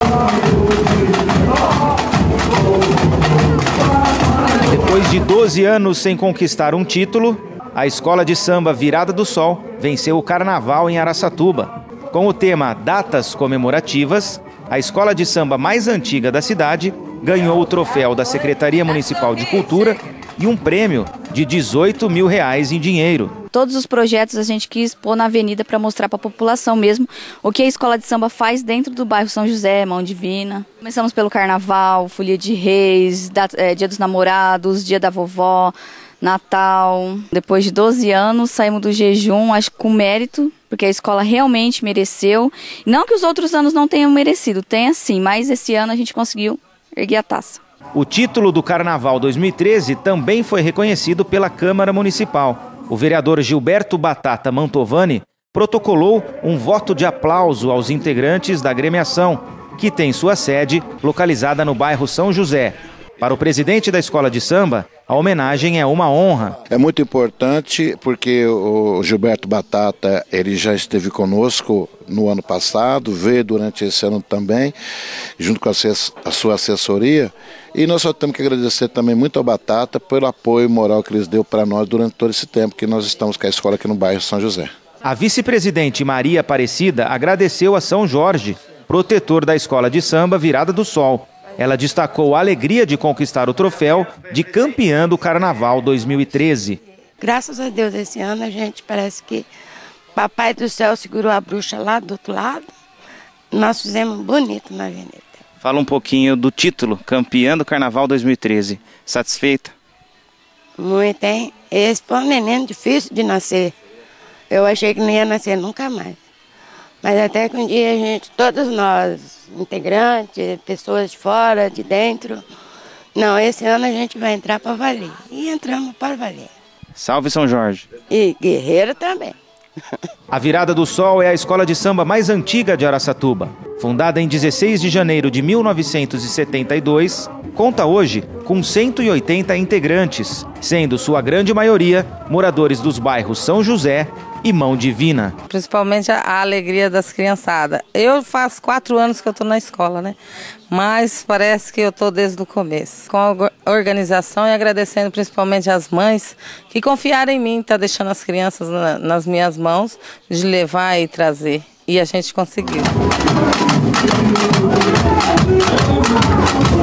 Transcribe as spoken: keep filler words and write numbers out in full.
Depois de doze anos sem conquistar um título, a Escola de Samba Virada do Sol venceu o Carnaval em Araçatuba. Com o tema Datas Comemorativas, a escola de samba mais antiga da cidade ganhou o troféu da Secretaria Municipal de Cultura e um prêmio de dezoito mil reais em dinheiro. Todos os projetos a gente quis pôr na avenida para mostrar para a população mesmo o que a escola de samba faz dentro do bairro São José, Mão Divina. Começamos pelo Carnaval, Folia de Reis, da, é, Dia dos Namorados, Dia da Vovó, Natal. Depois de doze anos, saímos do jejum, acho que com mérito, porque a escola realmente mereceu. Não que os outros anos não tenham merecido, tem sim, mas esse ano a gente conseguiu erguer a taça. O título do Carnaval dois mil e treze também foi reconhecido pela Câmara Municipal. O vereador Gilberto Batata Mantovani protocolou um voto de aplauso aos integrantes da agremiação, que tem sua sede localizada no bairro São José. Para o presidente da escola de samba, a homenagem é uma honra. É muito importante porque o Gilberto Batata ele já esteve conosco no ano passado, veio durante esse ano também, junto com a, a sua assessoria. E nós só temos que agradecer também muito ao Batata pelo apoio moral que eles deu para nós durante todo esse tempo que nós estamos com a escola aqui no bairro São José. A vice-presidente Maria Aparecida agradeceu a São Jorge, protetor da escola de samba Virada do Sol. Ela destacou a alegria de conquistar o troféu de campeã do Carnaval dois mil e treze. Graças a Deus, esse ano a gente parece que Papai do Céu segurou a bruxa lá do outro lado. Nós fizemos bonito na avenida. Fala um pouquinho do título, campeã do Carnaval dois mil e treze. Satisfeita? Muito, hein? Esse foi um neném difícil de nascer. Eu achei que não ia nascer nunca mais. Mas até que um dia a gente, todos nós, integrantes, pessoas de fora, de dentro, não, esse ano a gente vai entrar para valer. E entramos para valer. Salve São Jorge. E Guerreiro também. A Virada do Sol é a escola de samba mais antiga de Araçatuba. Fundada em dezesseis de janeiro de mil novecentos e setenta e dois, conta hoje com cento e oitenta integrantes, sendo sua grande maioria moradores dos bairros São José e Mão Divina. Principalmente a, a alegria das criançadas. Eu faço quatro anos que eu estou na escola, né? Mas parece que eu estou desde o começo. Com a organização e agradecendo principalmente às mães que confiaram em mim, tá deixando as crianças na, nas minhas mãos, de levar e trazer. E a gente conseguiu.